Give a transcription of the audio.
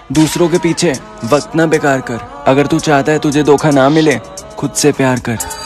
दूसरों के पीछे वक्त ना बेकार कर। अगर तू चाहता है तुझे धोखा ना मिले, खुद से प्यार कर।